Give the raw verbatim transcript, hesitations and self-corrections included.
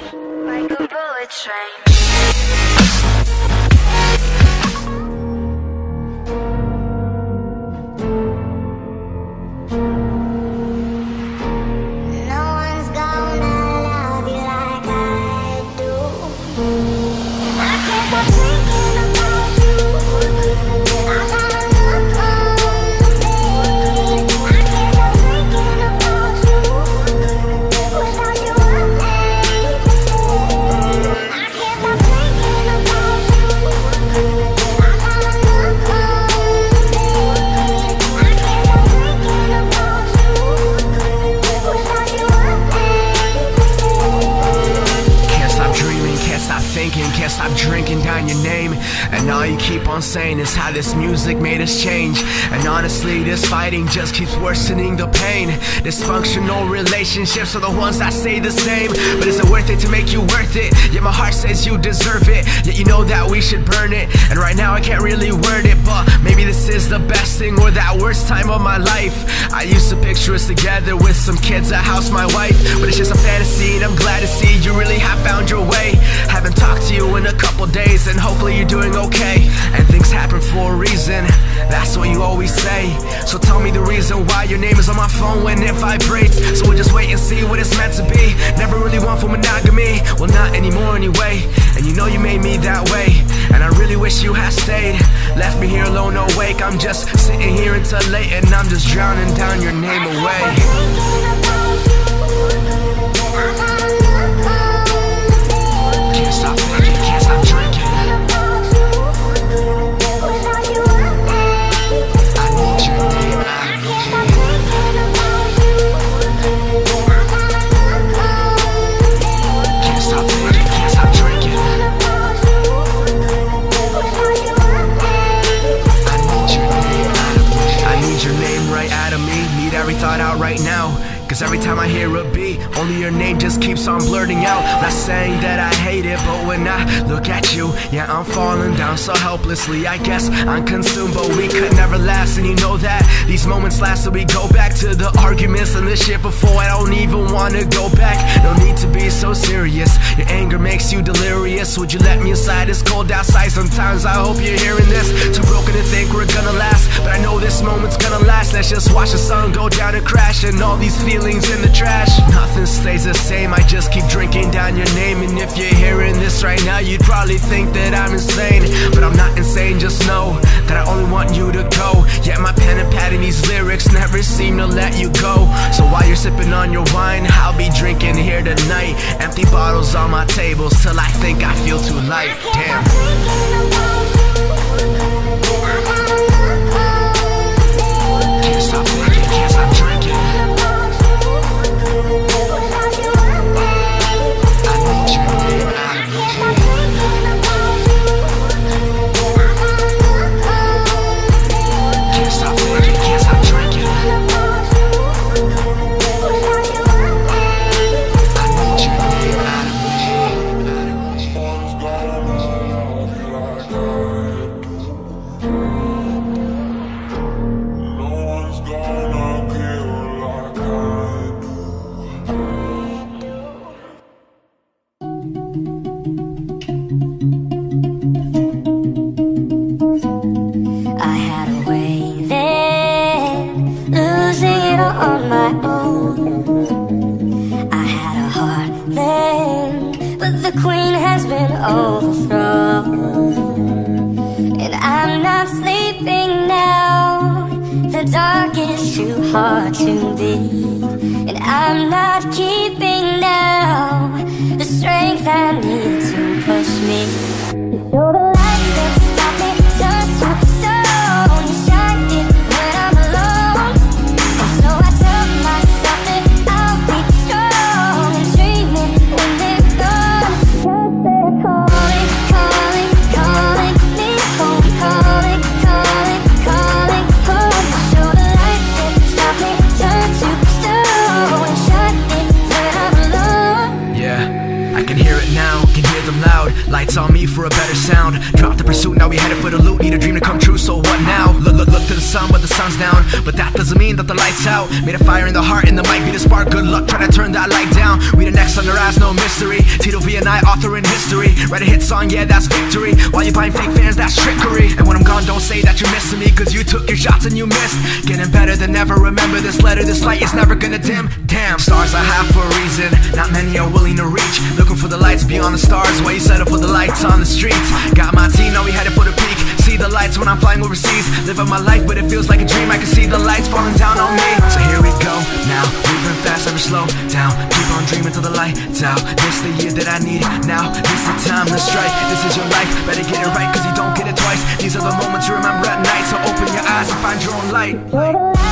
like a bullet train. Can't stop drinking down your name, and all you keep on saying is how this music made us change. And honestly, this fighting just keeps worsening the pain. Dysfunctional relationships are the ones that stay the same. But is it worth it to make you worth it? Yet my heart says you deserve it, yet you know that we should burn it. And right now I can't really word it, but maybe this is the best thing or that worst time of my life. I used to picture us together with some kids, a house, my wife, but it's just a fantasy, and I'm glad to see you really have found your way. Haven't talked to you in a couple days, and hopefully you're doing okay. And things happen for a reason, that's what you always say. So tell me the reason why your name is on my phone when it vibrates. So we'll just wait and see what it's meant to be. Never really want for monogamy, well not anymore anyway. And you know you made me that way, and I really wish you had stayed. Left me here alone, awake. I'm just sitting here until late, and I'm just drowning down your name away. Can't stop thinking, can't stop drinking. I need your name out of me. Can't stop thinking, can't stop drinking. I need your name out of me. I need your name right out of me. Need every thought out right now. Cause every time I hear a beat, only your name just keeps on blurting out. Not saying that I hate it, but when I look at you, yeah, I'm falling down so helplessly. I guess I'm consumed, but we could never last. And you know that these moments last, so we go back to the arguments and the shit before. I don't even wanna go back. No need to be so serious. Your anger makes you delirious. Would you let me inside? It's cold outside. Sometimes I hope you're hearing this. Too broken to think we're gonna last, but I know this moment's gonna last. Let's just watch the sun go down and crash, and all these feelings in the trash. Nothing stays the same, I just keep drinking down your name. And if you're hearing this right now, you'd probably think that I'm insane, but I'm not insane, just know that I only want you to go. Yet my pen and pad in these lyrics never seem to let you go. So while you're sipping on your wine, I'll be drinking here tonight. Empty bottles on my tables till I think I feel too light. Damn. Can't stop thinking, can't stop drinking. On my own, I had a heart then, but the queen has been overthrown. And I'm not sleeping now, the dark is too hard to beat. And I'm not keeping now the strength I need to push me. You're the light that stop me, turn to stone. You shine it when I'm alone. So I tell myself that I'll be strong and dreaming when they're gone. Cause they're calling, calling, calling me home. Calling, calling, calling home. So the light that stop me, turn to stone. And shine it when I'm alone. Yeah, I can hear it now, can hear them loud. Lights on me for a better sound. Drop the pursuit, now we headed for the loot. Need a dream to come true, so what now? Look, look, look to the the sun, but the sun's down. But that doesn't mean that the light's out. Made a fire in the heart and the mic be the spark. Good luck trying to turn that light down. We the next on their eyes, no mystery. Tito V and I, author in history. Write a hit song, yeah, that's victory. While you buying fake fans, that's trickery. And when I'm gone, don't say that you're missing me, cause you took your shots and you missed. Getting better than ever, remember this letter, this light is never gonna dim. Damn, stars I have for a reason, not many are willing to reach. Looking for the lights beyond the stars, while you settle for the lights on the streets. Got my team, now we headed for the peak. See the lights when I'm flying overseas. Living my life, but it feels like a dream. I can see the lights falling down on me. So here we go, now, moving fast, never slow down. Keep on dreaming till the lights out. This the year that I need now, this the time to strike. This is your life, better get it right, cause you don't get it twice. These are the moments you remember at night, so open your eyes and find your own light.